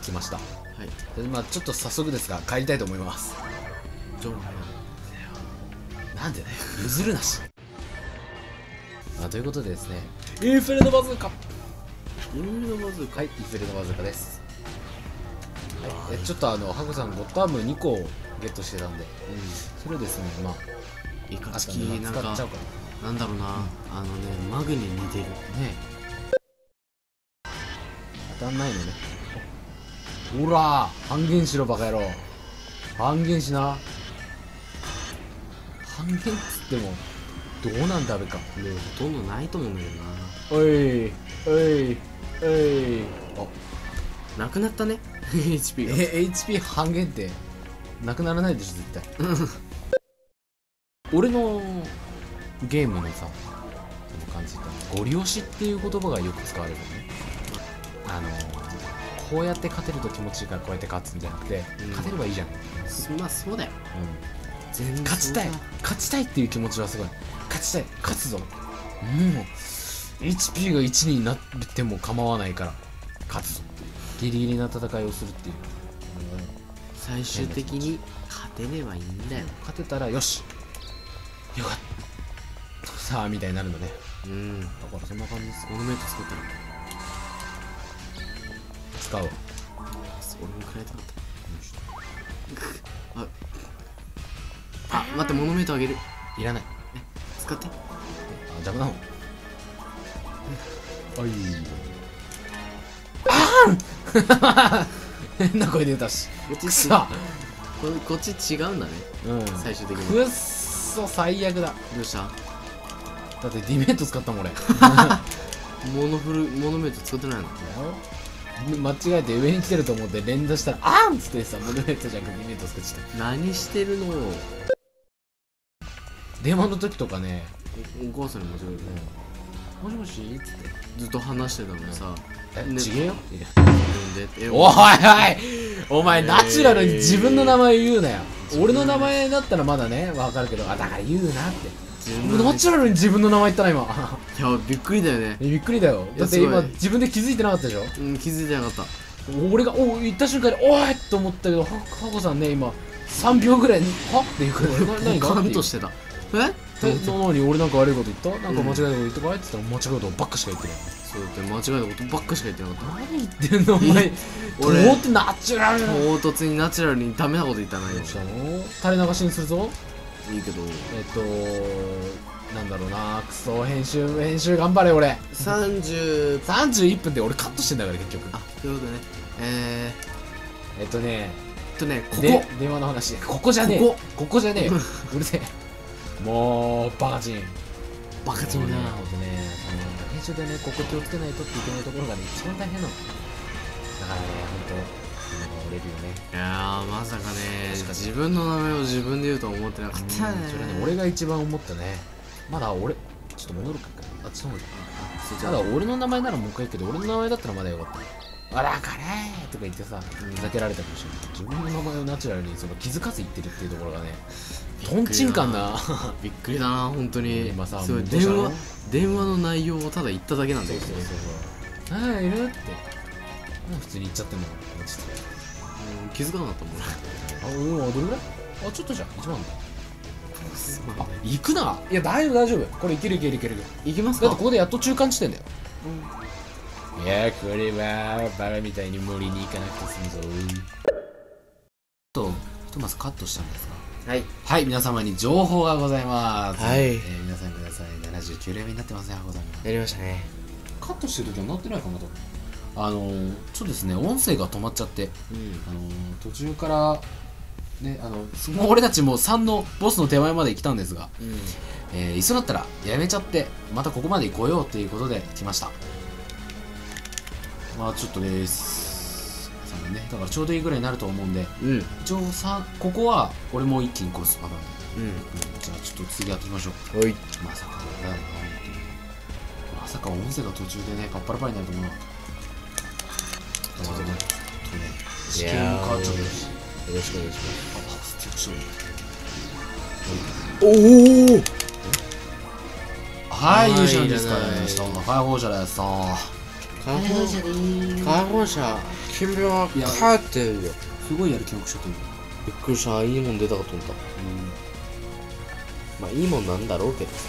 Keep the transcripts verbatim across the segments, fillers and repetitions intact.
来ました。はい。 でまあちょっと早速ですが帰りたいと思います。なんでね譲るなし。まあということでですね、インフレのバズーカ。 インフレのバズーカ。 はい、インフレのバズーカです。はい、えちょっとあのハコさんゴッドアームにこゲットしてたんで、うん、それをですねまあイカチキなんかなんだろうな、あのねマグに似てるね。 当たんないのね。ほら半減しろバカ野郎。半減しな。半減っつってもどうなんだべか。 もうほとんどないと思うんだけどな。おいおいおい。 あなくなったねエイチピー が。 え エイチピー 半減ってなくならないでしょ絶対俺のゲームのさ感じでゴリ押しっていう言葉がよく使われるのね。あのー、こうやって勝てると気持ちいいからこうやって勝つんじゃなくて、うん、勝てればいいじゃん。 まあそうだよ、 うん、勝ちたい勝ちたいっていう気持ちはすごい。勝ちたい勝つぞ。もう エイチピー がいちになっても構わないから勝つぞっていうギリギリな戦いをするっていう、うん、 最終的に勝てればいいんだよ。 勝てたらよしよかったさあみたいになるのね。うん、だからそんな感じです。 モノメント作ったの使うわ。 俺も食らいたかったああ待ってモノメントあげる。 いらない。 え使って。あ邪魔なの。はいあー変な声出たし。 こっちさここっち違うんだね。うん最終的にくっそ最悪だ。 どうした。 だってディメント使ったもん俺モノフルモノメント使ってないの。 間違えて上に来てると思って連打したらあーんっつってさモノメントじゃなくてディメント使っちゃった。 何してるの。 電話の時とかねお母さんに間違えるね。 もしもしっつってずっと話してたのにさえちげえよ。 おおいおいお前ナチュラルに自分の名前言うなよ。俺の名前だったらまだねわかるけど、あだから言うなって。ナチュラルに自分の名前言ったな今。 いやびっくりだよね。 びっくりだよ。だって今自分で気づいてなかったでしょ。 うん気づいてなかった。 俺がお言った瞬間においと思ったけどハコさんね今さんびょうぐらいはっていうか何がカンとしてた。ええ何俺なんか悪いこと言ったなんか間違えたこと言ってこいって言ったら間違えたことばっかしか言ってない。 そうだって間違えたことばっかしか言ってなかった。 何言ってんのお前。俺唐突ナチュラルな唐突にナチュラルにダメなこと言ったなよ。 どうしたの垂れ流しにするぞ。 いいけどえっとなんだろうなクソ編集編集頑張れ俺。 さんじゅうさんじゅういっぷんで俺カットしてんだから結局。 あそういうことね。えー、えっとねえっとねここ電話の話ここじゃねえここここじゃねえうるせえもうバカチンバカチンな。 ほんとね編集でねここ気をつけないとっていけないところがね一番大変なのだからねほんと折れるよね。 いやーまさかね自分の名前を自分で言うとは思ってなかったね。 それね俺が一番思ったね。まだ俺ちょっと戻るかあっちの方にまだ俺の名前ならもう一回言うけど俺の名前だったらまだよかった。あらかれーとか言ってさふざけられたかもしれない。自分の名前をナチュラルにその気づかず言ってるっていうところがねとんちんかんなびっくりだな本当に。 今さ電話電話の内容をただ言っただけなんだよ。 そうそうそうそうああいるって普通に言っちゃっても落ちて気づかなかったもん。 あうんどれぐらいあちょっとじゃんいちまんだ。あ行くな。いや大丈夫大丈夫これいけるいけるいけるいきますか。 だってここでやっと中間地点だよ。いやこれはバカみたいに森に行かなくて済むぞ。とひとまずカットしたんですがはいはい皆様に情報がございます。 はい、 えー、皆さんください。ななじゅうきゅうレベルになってますねハコさんが。 やりましたね。 カットしてる時はなってないかなと。あのー、そうですね音声が止まっちゃって、うん、あのー、途中からねあのもう俺たちもさんのボスの手前まで来たんですが、うん、えー、いっそだったらやめちゃってまたここまで来ようっていうことで来ました。まあちょっとです、ね、だからちょうどいいぐらいになると思うんで、うん、一応さここは俺も一気に殺すパターン、うんうん、じゃあちょっと次やっていきましょう。はいまさかだよなまさか音声が途中でねパッパラパラになると思うなかった。だからね試験も変わっちゃったしよろしくお願いします。おおはい勇者ですからね。解放者です。解放者でーす。 解放者君は帰ってるよ。 すごいやる気なくしちゃったよ。 びっくりした。いいもん出たかと思った。うん。まあいいもんなんだろうけどさ。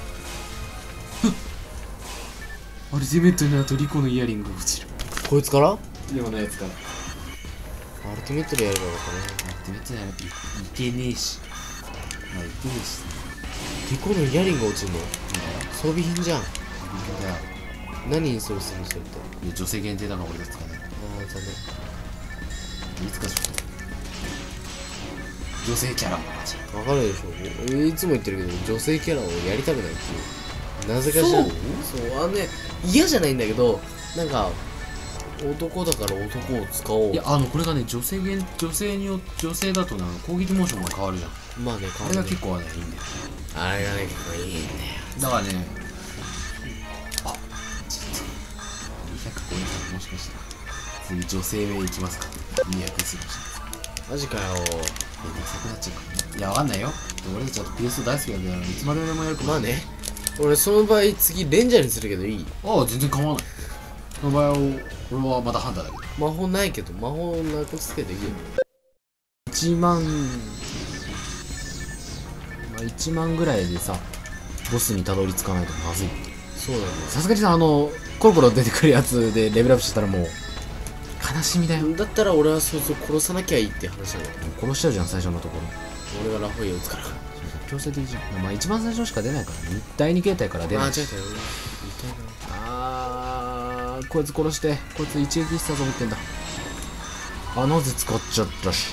アルティメットになるとリコのイヤリングが落ちる。 こいつから今のやつから。 アルティメットでやればよかったね。 アルティメットでやるといけねえし。まあいけねえし。 リコのイヤリング落ちるの？装備品じゃん。 だよ。 何インストールするのそれって。 いや女性限定だから俺だってかね。 ああ、残念。 いつかしょ。女性キャラもマジ。 わかるでしょ。いつも言ってるけど、女性キャラをやりたくないっていう。なぜかしら。そうそう、あのね、嫌じゃないんだけど、なんか、男だから男を使おう。 いや、あの、これがね、女性限、女性によ女性だとね、攻撃モーションが変わるじゃん。 まあね、 あれが結構はね、いいんだよ。 あれがね、結構いいんだよ。 だからね、あ、ちょっと、にひゃく超えたらもしかしたら、次女性名いきますか。にひゃくするかもしれない。 マジかよ。 めんどくさくなっちゃうからね。いや、わかんないよ。俺たちは ピーエス 大好きなんだから、いつまででもやるかも。 まあね。俺、その場合、次、レンジャーにするけどいい？ ああ、全然構わない。その場合は、俺はまだハンターだけど。 魔法ないけど、魔法なくつけていいよ。 いちまん、まあ、いちまんぐらいでさ、ボスにたどり着かないとまずい。 そうなんだよ。 さすがにさ、あの、コロコロ出てくるやつでレベルアップしたらもう、悲しみだよ。 だったら俺はそうそう殺さなきゃいいって話なんだよ。 殺しちゃうじゃん、最初のところ。 俺がラフォイア打つから。 強制的じゃん。まあ一番最初しか出ないからね。だいに形態から出ない。 間違えたよ。 あー、こいつ殺して。こいつ一撃したと思ってんだ。あ、なぜ使っちゃったし。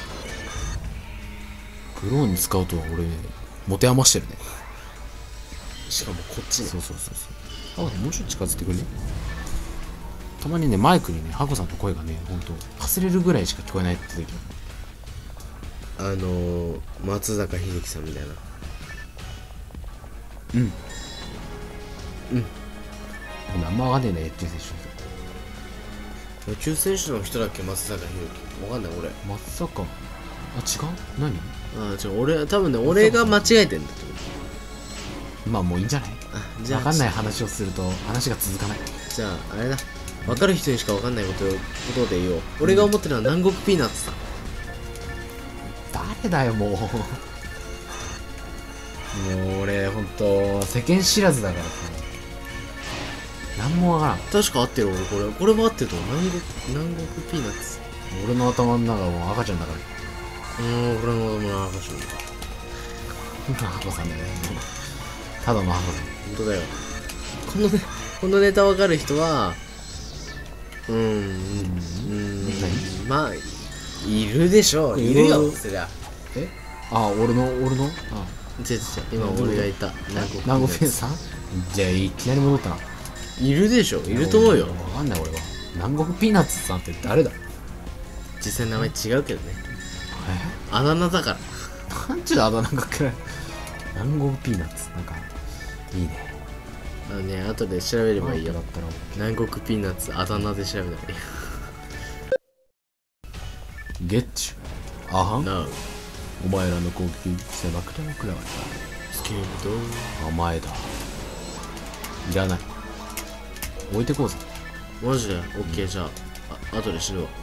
クローンに使うとは俺、持て余してるね。 しかもこっちね。 そうそうそうそう。あ、もうちょっと近づいてくれね。たまにね、マイクにね、ハコさんの声がね、ほんと、かすれるぐらいしか聞こえないって時あのー、松坂秀樹さんみたいな。 うん。うん。あんまわかんねえな、野球選手。 野球選手の人だっけ、松坂秀樹。わかんない、俺。 まさか。あ、違う何あ、違う、俺、多分ね、俺が間違えてんだと思う。 まあもういいんじゃない？ あ、じゃあ。 わかんない話をすると、話が続かない。 じゃあ、あれだ。わかる人にしかわかんないことことで言おう。俺が思ってるのは南国ピーナッツさん。 誰だよ、もう。もう俺、ほんと、世間知らずだからさ。なんもわからん。 確か合ってる、俺、これ。これも合ってると思う。南国、南国ピーナッツ。 俺の頭の中はもう赤ちゃんだから。 うーん、俺の頭の赤ちゃんだ。 ハコさんだよね。ただのハコさん。 本当だよ。このね、このネタわかる人は、うーん、うん、まあ、いるでしょう。いるよ、そりゃ。 えあ、俺の、俺のあ違う違う、今俺が言った。 南国ピンさんじゃあ、いきなり戻ったな。 いるでしょ、いると思うよ。 わかんない、俺は。南国ピーナッツさんって誰だ？ 実際名前違うけどね。 えあだ名だから。 なんちゅうあだ名かくらい。南国ピーナッツ。なんか、いいね。 あのね、後で調べればいいよ。 だったら南国ピーナッツ、あだ名で調べたらいいよ。 ゲッチュ。あはん。 No。 お前らの攻撃、狭くても食らわれスケールドた。甘えだ。いらない。置いてこうぜ。 マジで？オッケー、じゃあ、あ、後で死ぬわ。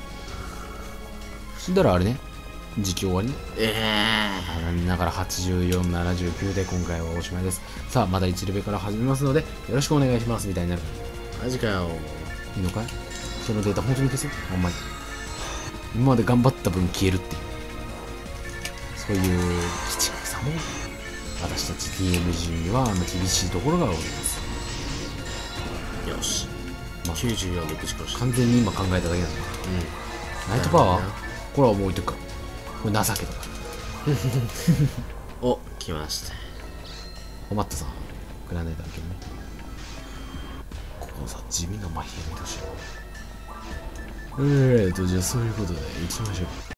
死んだらあれね。実況終わり。 ええー。残念ながらはちじゅうよん、ななじゅうきゅうで今回はおしまいです。さあ、またいちレベルから始めますので、よろしくお願いします。みたいになる。 マジかよ。 いいのかい？そのデータ本当に消す？ほんまに。今まで頑張った分消えるっていう。そういう鬼畜さも、私たち ティーエムジー には厳しいところがございます。 よし。 まあ、 きゅうじゅうよんでぶち殺し。 完全に今考えただけなんだ。 うん。 ナイトパワー？これはもう置いとくか。これ情けだから。 お、来ました。 困ったさ。グラネーターだけどね。ここさ、地味な麻痺やめてほしい。えーと、じゃあそういうことで行きましょう。